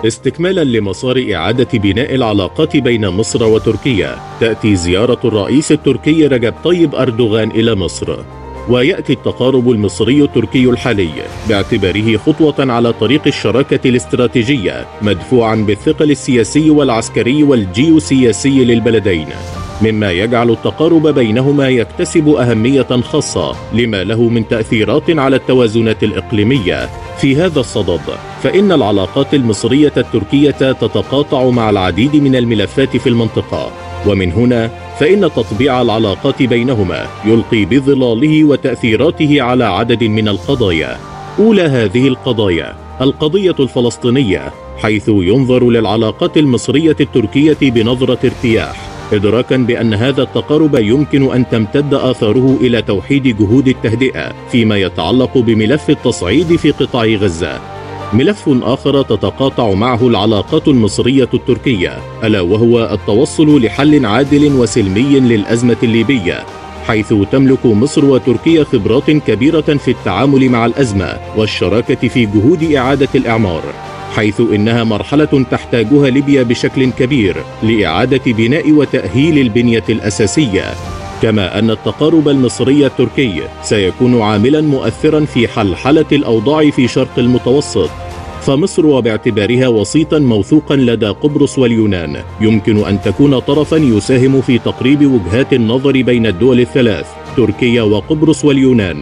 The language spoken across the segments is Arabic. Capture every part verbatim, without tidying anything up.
استكمالا لمسار إعادة بناء العلاقات بين مصر وتركيا، تأتي زيارة الرئيس التركي رجب طيب أردوغان إلى مصر، ويأتي التقارب المصري التركي الحالي باعتباره خطوة على طريق الشراكة الاستراتيجية مدفوعا بالثقل السياسي والعسكري والجيوسياسي للبلدين، مما يجعل التقارب بينهما يكتسب أهمية خاصة لما له من تأثيرات على التوازنات الإقليمية. في هذا الصدد فإن العلاقات المصرية التركية تتقاطع مع العديد من الملفات في المنطقة، ومن هنا فإن تطبيع العلاقات بينهما يلقي بظلاله وتأثيراته على عدد من القضايا. أولى هذه القضايا القضية الفلسطينية، حيث ينظر للعلاقات المصرية التركية بنظرة ارتياح، إدراكا بأن هذا التقارب يمكن أن تمتد آثاره إلى توحيد جهود التهدئة فيما يتعلق بملف التصعيد في قطاع غزة. ملف آخر تتقاطع معه العلاقات المصرية التركية، ألا وهو التوصل لحل عادل وسلمي للأزمة الليبية، حيث تملك مصر وتركيا خبرات كبيرة في التعامل مع الأزمة والشراكة في جهود إعادة الإعمار، حيث إنها مرحلة تحتاجها ليبيا بشكل كبير لإعادة بناء وتأهيل البنية الأساسية. كما أن التقارب المصري التركي سيكون عاملا مؤثرا في حلحلة الأوضاع في شرق المتوسط، فمصر وباعتبارها وسيطا موثوقا لدى قبرص واليونان يمكن أن تكون طرفا يساهم في تقريب وجهات النظر بين الدول الثلاث تركيا وقبرص واليونان.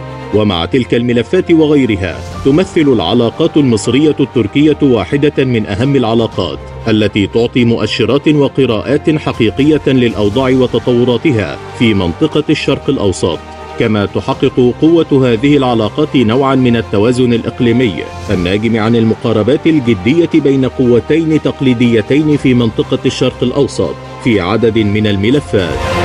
ومع تلك الملفات وغيرها تمثل العلاقات المصرية التركية واحدة من أهم العلاقات التي تعطي مؤشرات وقراءات حقيقية للأوضاع وتطوراتها في منطقة الشرق الأوسط، كما تحقق قوة هذه العلاقات نوعا من التوازن الإقليمي الناجم عن المقاربات الجدية بين قوتين تقليديتين في منطقة الشرق الأوسط في عدد من الملفات.